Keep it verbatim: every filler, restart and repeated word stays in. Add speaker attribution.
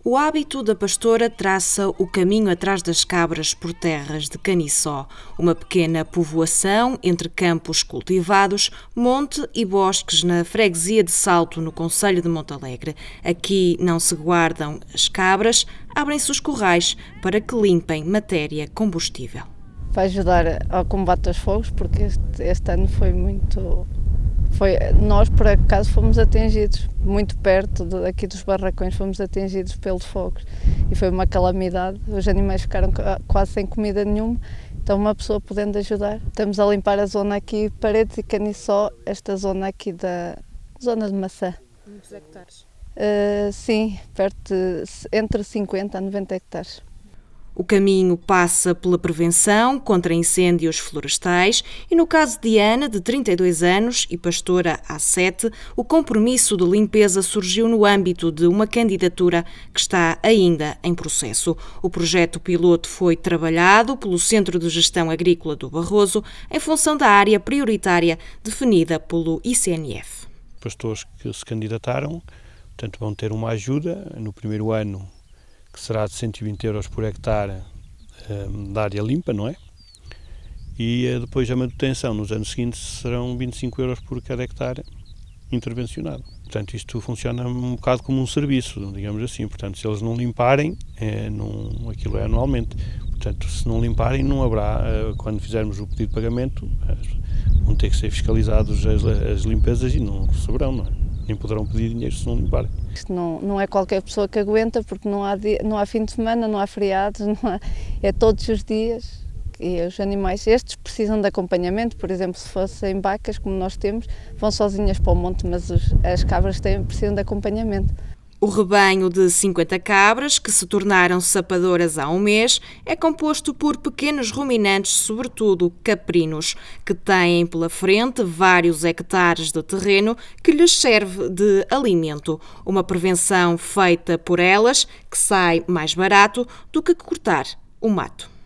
Speaker 1: O hábito da pastora traça o caminho atrás das cabras por terras de Caniçó, uma pequena povoação entre campos cultivados, monte e bosques na freguesia de Salto, no concelho de Montalegre. Aqui não se guardam as cabras, abrem-se os currais para que limpem matéria combustível.
Speaker 2: Vai ajudar ao combate aos fogos, porque este, este ano foi muito... Foi, nós, por acaso, fomos atingidos, muito perto de, aqui dos barracões, fomos atingidos pelos fogos e foi uma calamidade. Os animais ficaram quase sem comida nenhuma, então uma pessoa podendo ajudar. Estamos a limpar a zona aqui, Paredes e Caniçó, esta zona aqui da zona de maçã.
Speaker 1: Muitos hectares?
Speaker 2: Uh, sim, perto de, entre cinquenta a noventa hectares.
Speaker 1: O caminho passa pela prevenção contra incêndios florestais e, no caso de Ana, de trinta e dois anos e pastora há sete, o compromisso de limpeza surgiu no âmbito de uma candidatura que está ainda em processo. O projeto piloto foi trabalhado pelo Centro de Gestão Agrícola do Barroso em função da área prioritária definida pelo I C N F.
Speaker 3: Pastores que se candidataram, portanto, vão ter uma ajuda no primeiro ano, que será de cento e vinte euros por hectare um, da área limpa, não é? E uh, depois a manutenção nos anos seguintes serão vinte e cinco euros por cada hectare intervencionado. Portanto, isto funciona um bocado como um serviço, digamos assim. Portanto, se eles não limparem, é, não, aquilo é anualmente. Portanto, se não limparem, não haverá, uh, quando fizermos o pedido de pagamento, uh, vão ter que ser fiscalizados as, as limpezas e não receberão, não é? Nem poderão pedir dinheiro se não limparem.
Speaker 2: Isto não, não é qualquer pessoa que aguenta, porque não há, dia, não há fim de semana, não há feriados, não há, é todos os dias. E os animais estes precisam de acompanhamento. Por exemplo, se fossem vacas, como nós temos, vão sozinhas para o monte, mas os, as cabras têm, precisam de acompanhamento.
Speaker 1: O rebanho de cinquenta cabras, que se tornaram sapadoras há um mês, é composto por pequenos ruminantes, sobretudo caprinos, que têm pela frente vários hectares de terreno que lhes serve de alimento. Uma prevenção feita por elas, que sai mais barato do que cortar o mato.